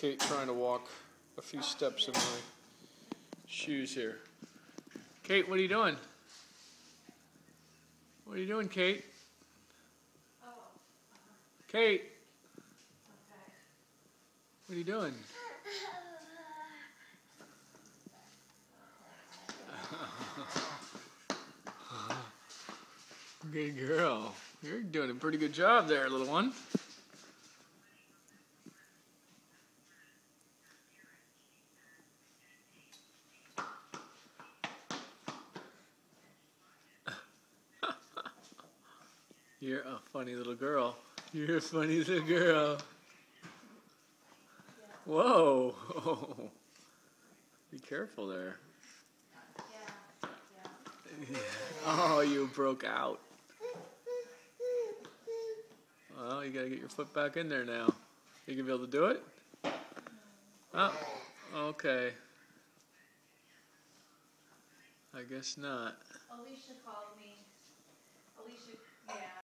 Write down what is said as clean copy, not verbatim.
Kate trying to walk a few steps in my shoes here. Kate, what are you doing? What are you doing, Kate? Kate! What are you doing? Good girl. You're doing a pretty good job there, little one. You're a funny little girl. You're a funny little girl. Whoa. Be careful there. Oh, you broke out. Well, you gotta get your foot back in there now. You gonna be able to do it? Oh, okay. I guess not. Alicia called me. Alicia, yeah.